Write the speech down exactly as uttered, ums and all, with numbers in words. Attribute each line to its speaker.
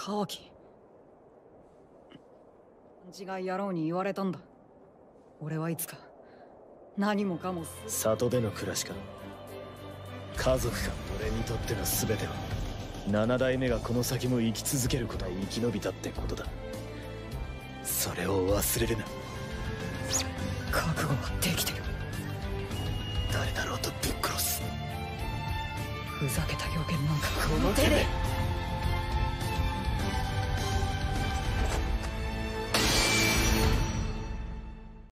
Speaker 1: カワキ。勘違い野郎に言われたんだ。俺はいつか何もかも
Speaker 2: 里での暮らしか、家族か。俺にとっての全ては七代目がこの先も生き続けることは生き延びたってことだ。それを忘れるな。
Speaker 1: 覚悟はできてる。
Speaker 2: 誰だろうとぶっ殺す。
Speaker 1: ふざけた予言なんか
Speaker 2: この手で。